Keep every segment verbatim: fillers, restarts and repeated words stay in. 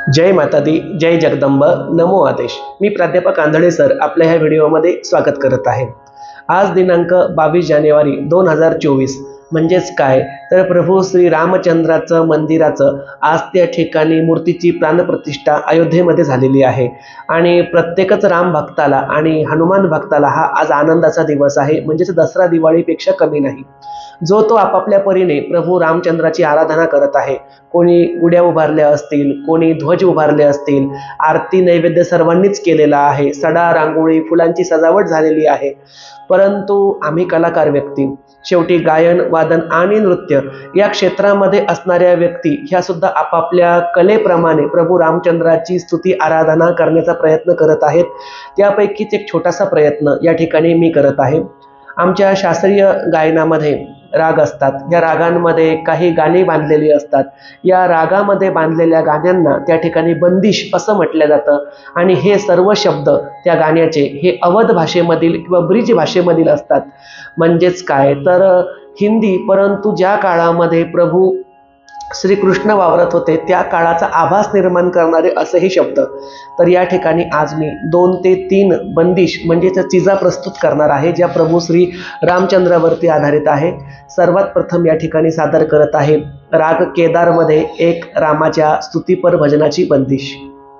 जय माता दी, जय जगदंब, नमो आदेश। मी प्राध्यापक आंधळे सर आपल्या ह्या व्हिडिओमध्ये स्वागत करत आहे। आज दिनांक बावीस जानेवारी दोन हजार चोवीस म्हणजेच काय तर प्रभू श्री रामचंद्राचं मंदिराचं आज त्या ठिकाणी मूर्तीची प्राणप्रतिष्ठा अयोध्येमध्ये झालेली आहे आणि प्रत्येकच राम भक्ताला आणि हनुमान भक्ताला हा आज आनंदाचा दिवस आहे, म्हणजेच दसरा दिवाळीपेक्षा कमी नाही। जो तो आपापल्या परीने प्रभू रामचंद्राची आराधना करत आहे। कोणी गुड्या उभारल्या असतील, कोणी ध्वज उभारले असतील, आरती नैवेद्य सर्वांनीच केलेला आहे, सडा रांगोळी फुलांची सजावट झालेली आहे। परंतु आम्ही कलाकार व्यक्ती, शेवटी गायन वादन आणि नृत्य या क्षेत्रामध्ये असणाऱ्या व्यक्ती ह्या सुद्धा आपापल्या कलेप्रमाणे प्रभू रामचंद्राची स्तुती आराधना करण्याचा प्रयत्न करत आहेत। त्यापैकीच एक छोटासा प्रयत्न या ठिकाणी मी करत आहे। आमच्या शास्त्रीय गायनामध्ये राग असतात, या रागांमध्ये काही गाणी बांधलेली असतात। या रागामध्ये बांधलेल्या गाण्यांना त्या ठिकाणी बंदिश असं म्हटलं जातं आणि हे सर्व शब्द त्या गाण्याचे हे अवध भाषेमधील किंवा ब्रिज भाषेमधील असतात। म्हणजेच काय तर हिंदी, परंतु ज्या काळामध्ये प्रभू श्रीकृष्ण वावरत होते त्या काळाचा आभास निर्माण करणारे असेही शब्द। तर या ठिकाणी आज मी दोन ते तीन बंदिश म्हणजेच चिजा प्रस्तुत करणार आहे, ज्या प्रभू श्री रामचंद्रावरती आधारित आहे। सर्वात प्रथम या ठिकाणी सादर करत आहे राग केदारमध्ये एक रामाच्या स्तुतीपर भजनाची बंदिश।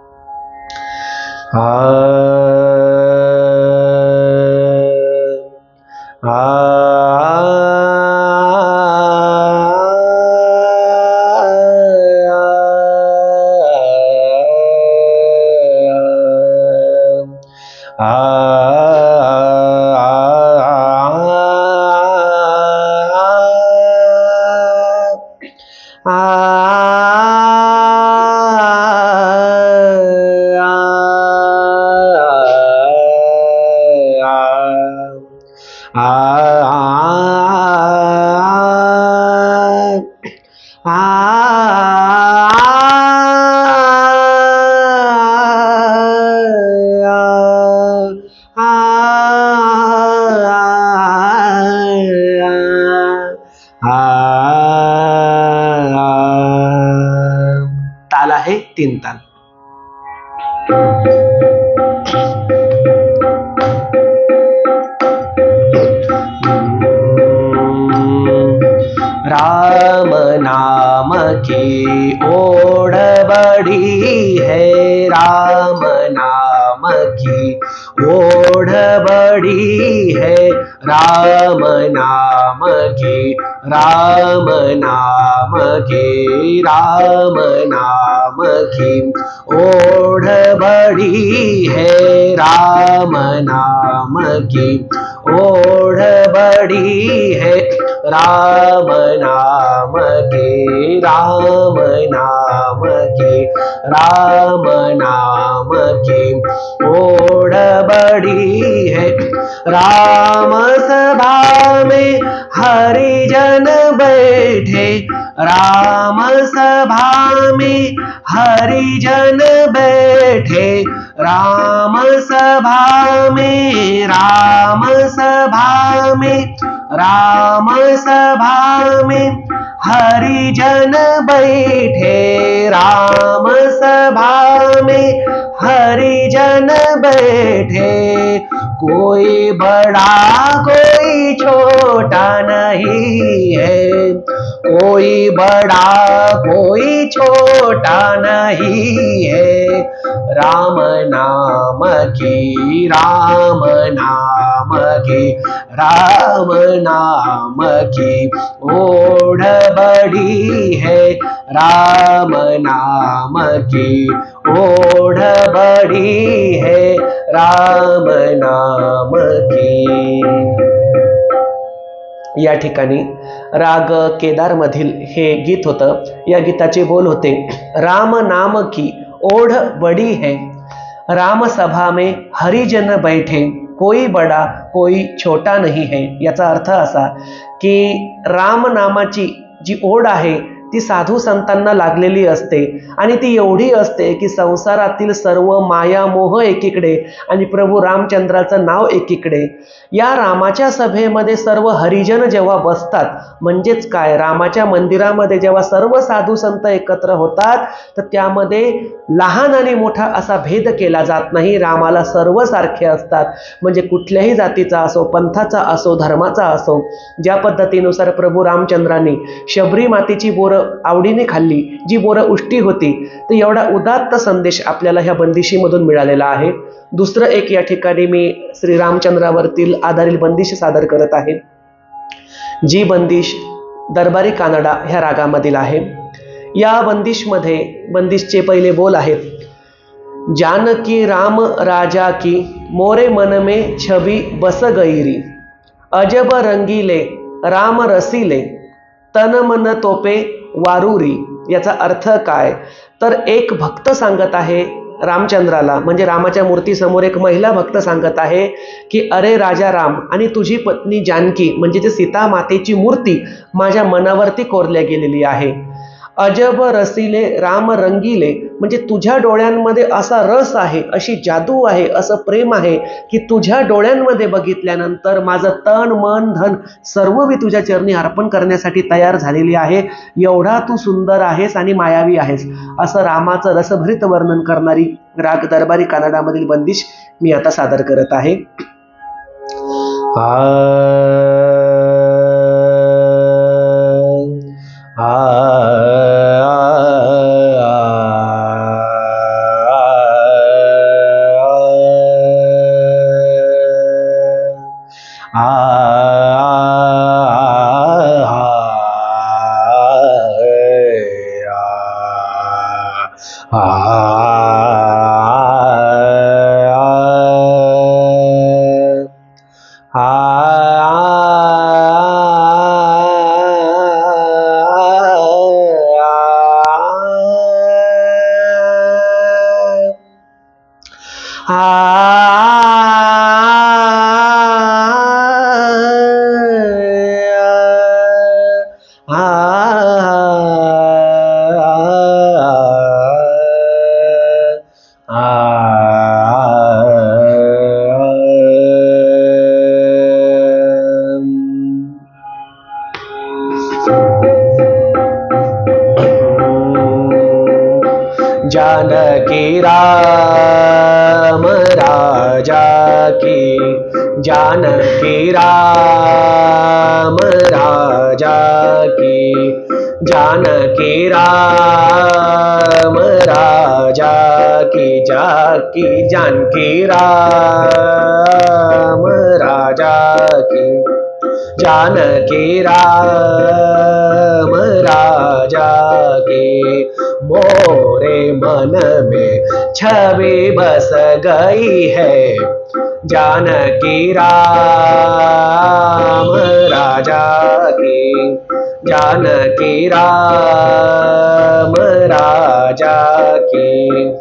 आ ताल आहे तीन ताल। राम नाम की ओढ़ बड़ी है, राम नाम की ओढ़ बड़ी है, राम नाम की, राम नाम की, राम नाम की ओढ़ बड़ी है, राम नाम की ओढ़ बड़ी है, राम नाम की, राम नाम की, राम नाम की ओढ़ बड़ी है। राम सभा में हरिजन बैठे, राम सभा में हरिजन बैठे, राम सभा में, राम सभा में, राम सभा में हरिजन बैठे, राम सभा में हरिजन बैठे। कोई बड़ा कोई छोटा नहीं है, कोई बड़ा कोई छोटा नहीं है। राम नाम की, राम नाम की, राम नाम की ओढ़ बड़ी है, राम नाम की ओढ़ बड़ी है, राम नाम की। या ठिकाणी राग केदार मधील हे गीत होतं। या गीताचे बोल होते, राम नाम की ओढ़ बड़ी है, राम सभा में हरिजन बैठे, कोई बड़ा कोई छोटा नहीं है। याचा अर्थ असा की राम नामाची जी ओढ आहे ती साधू संतांना लागलेली असते आणि ती एवढी असते की संसारातील सर्व माया मोह एकीकडे आणि प्रभू रामचंद्राचं नाव एकीकडे. या रामाच्या सभेमध्ये सर्व हरिजन जेव्हा बसतात, म्हणजेच काय, रामाच्या मंदिरामध्ये जेव्हा सर्व साधू संत एकत्र होतात तर त्यामध्ये लहान आणि मोठा असा भेद केला जात नाही. रामाला सर्व सारखे असतात, म्हणजे कुठल्याही जातीचा असो, पंथाचा असो, धर्माचा असो. ज्या पद्धतीनुसार प्रभू रामचंद्रांनी शबरी मातेची बोरं आवडीने खाल्ली, जी बोरं उष्टी होती, तर एवढा उदात्त संदेश आपल्याला ह्या बंदिशीमधून मिळालेला आहे. दुसरं एक या ठिकाणी मी श्रीरामचंद्रावरतील आधारित बंदिश सादर करत आहे. जी बंदिश दरबारी कानडा ह्या रागामधील आहे. या बंदिशमध्ये बंदिशचे पहिले बोल आहेत. जानकी राम राजा की मोरे मन में छबी बस गईरी, अजब रंगीले राम रसीले तन मन तोपे वारुरी. याचा अर्थ काय, तर एक भक्त सांगत आहे रामचंद्राला, म्हणजे रामाच्या मूर्तीसमोर एक महिला भक्त सांगत आहे की अरे राजा राम आणि तुझी पत्नी जानकी म्हणजे जे सीता मातेची मूर्ती माझ्या मनावरती कोरल्या गेलेली आहे. अजब रसीले राम रंगीले म्हणजे तुझ्या डोळ्यांमध्ये असा रस आहे, अशी जादू आहे, असं प्रेम आहे की तुझ्या डोळ्यांमध्ये बघितल्यानंतर माझं तन मन धन सर्व मी तुझ्या चरणी अर्पण करण्यासाठी तयार झालेली आहे. एवढा तू सुंदर आहेस आणि मायावी आहेस, असं रामाचं रसभरित वर्णन करणारी राग दरबारी कानडामधील बंदिश मी आता सादर करत आहे. जानकी राम राजा की, जानकी राम राजा की, जानकी राम राजा की, जाकी जानकी राम राजा की, जानकी राम राजा की, मोरे मन में छवि बस गई है, जानकी राम राजा की, जानकी राम राजा की.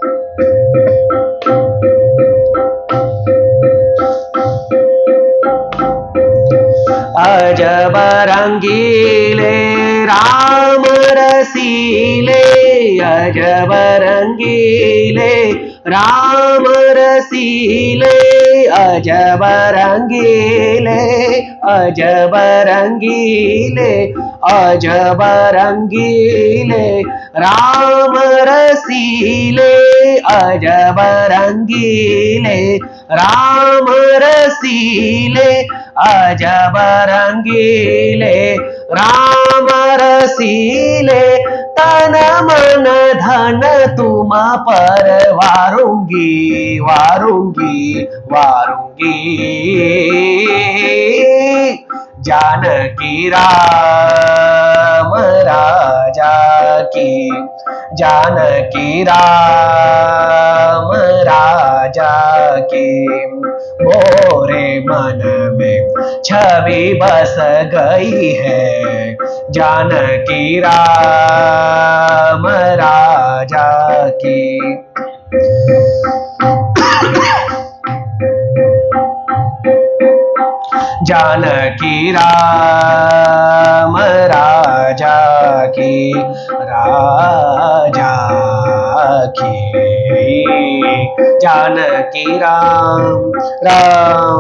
अजब रंगीले राम रसीले, अजब रंगीले राम रसीले, अजब रंगीले, अजब रंगीले, अजब रंगीले राम रसीले, अजब रंगीले राम रसीले, अजब रंगीले राम रसीले, तन मन धन तुम पर वारूंगी, वारूंगी, वारूंगी. जानकी राम राजा की, जानकी राम राजा की, मोरे मन में छवि बस गई है, जानकी राम राजा की. जानकी राम राजा की राजा की जानकी राम राम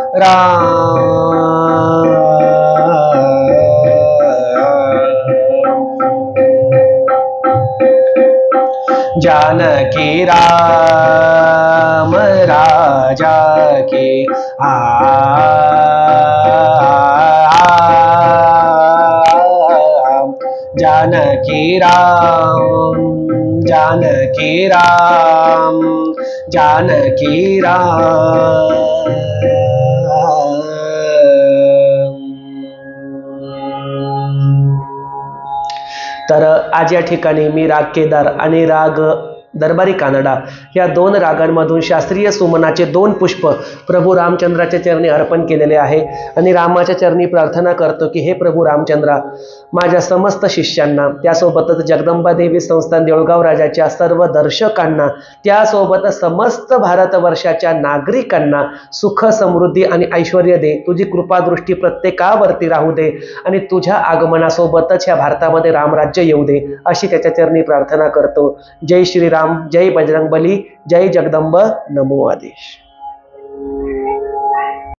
राम जानकी राम राजा की आ जानकी राम जानकी राम जानकी राम। तर आज या ठिकाणी मी राग केदार आणि राग दरबारी कानडा या दोन रागांमधून शास्त्रीय सुमनाचे दोन पुष्प प्रभू रामचंद्राच्या चरणी अर्पण केलेले आहे आणि रामाच्या चरणी प्रार्थना करतो की हे प्रभू रामचंद्रा, माझ्या समस्त शिष्यांना, त्यासोबतच जगदंबा देवी संस्थान देऊळगाव राजाच्या सर्व दर्शकांना, त्यासोबतच समस्त भारतवर्षाच्या नागरिकांना सुख समृद्धी आणि ऐश्वर्य दे. तुझी कृपादृष्टी प्रत्येकावरती राहू दे आणि तुझ्या आगमनासोबतच ह्या भारतामध्ये रामराज्य येऊ दे, अशी त्याच्या चरणी प्रार्थना करतो. जय श्रीराम, जय बजरंगबली, जय जगदंब, नमो आदेश.